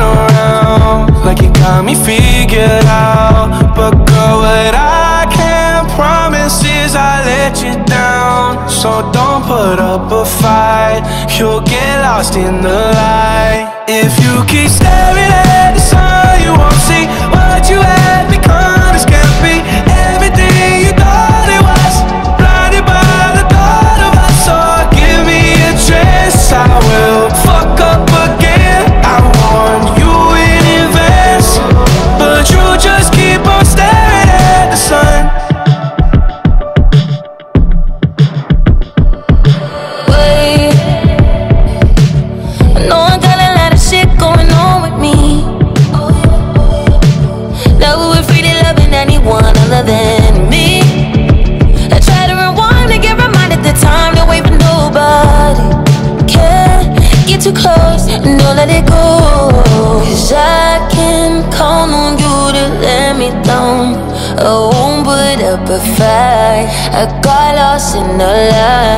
around like you got me figured out. But girl, what I can't promise is I let you down. So don't put up a fight, you'll get lost in the light. If you keep staring at the sun, you won't see what you had become. This can't be everything you thought it was. Blinded by the thought of us. So give me a chance, I will fuck up again. I warned you in advance, but you just keep on staring at the sun. Wait, I know I got a lot of shit going on with me. Now we're free to love anyone other than me. I try to rewind to get reminded the time to wait for nobody. Can't get too close and don't let it go, 'cause I can count on you to let me down. I won't put up a fight, I got lost in the light.